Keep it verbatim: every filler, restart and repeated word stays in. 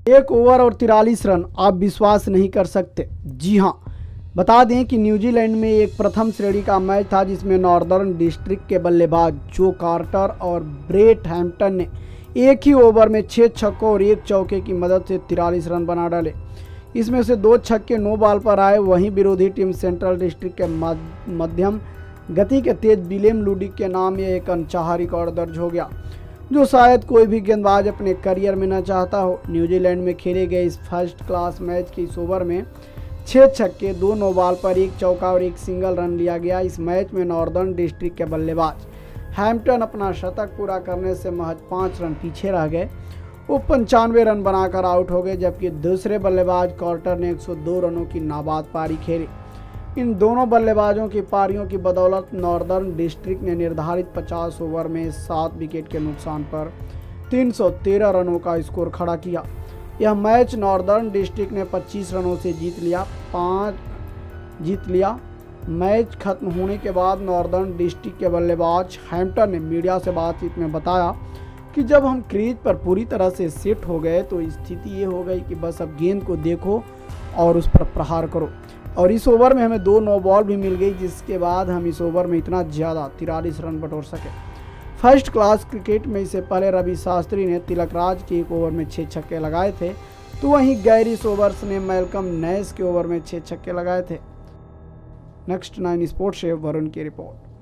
एक ओवर और तिरालीस रन, आप विश्वास नहीं कर सकते। जी हां, बता दें कि न्यूजीलैंड में एक प्रथम श्रेणी का मैच था जिसमें नॉर्दर्न डिस्ट्रिक्ट के बल्लेबाज जो कार्टर और ब्रेट हैम्पटन ने एक ही ओवर में छः छक्कों और एक चौके की मदद से तिरालीस रन बना डाले। इसमें से दो छक्के नो बॉल पर आए। वहीं विरोधी टीम सेंट्रल डिस्ट्रिक्ट के मध्यम गति के तेज विलियम लुडिक के नाम ये एक अनचाहा रिकॉर्ड दर्ज हो गया जो शायद कोई भी गेंदबाज अपने करियर में न चाहता हो। न्यूजीलैंड में खेले गए इस फर्स्ट क्लास मैच के इस ओवर में छः छक्के, दो नो बॉल पर एक चौका और एक सिंगल रन लिया गया। इस मैच में नॉर्दर्न डिस्ट्रिक्ट के बल्लेबाज हैम्पटन अपना शतक पूरा करने से महज पाँच रन पीछे रह गए। वो पंचानवे रन बनाकर आउट हो गए, जबकि दूसरे बल्लेबाज कार्टर ने एक सौ दो रनों की नाबाद पारी खेली। इन दोनों बल्लेबाजों की पारियों की बदौलत नॉर्दर्न डिस्ट्रिक्ट ने निर्धारित पचास ओवर में सात विकेट के नुकसान पर तीन सौ तेरह रनों का स्कोर खड़ा किया। यह मैच नॉर्दर्न डिस्ट्रिक्ट ने पच्चीस रनों से जीत लिया पाँच जीत लिया मैच खत्म होने के बाद नॉर्दर्न डिस्ट्रिक्ट के बल्लेबाज हैम्पटन ने मीडिया से बातचीत में बताया कि जब हम क्रीज पर पूरी तरह से सेट हो गए तो स्थिति ये हो गई कि बस अब गेंद को देखो और उस पर प्रहार करो, और इस ओवर में हमें दो नो बॉल भी मिल गई जिसके बाद हम इस ओवर में इतना ज़्यादा तिरालीस रन बटोर सके। फर्स्ट क्लास क्रिकेट में इससे पहले रवि शास्त्री ने तिलकराज के एक ओवर में छः छक्के लगाए थे, तो वहीं गैरी सोबर्स ने मैल्कम नैश के ओवर में छः छक्के लगाए थे। नेक्स्ट नाइन स्पोर्ट्स से वरुण की रिपोर्ट।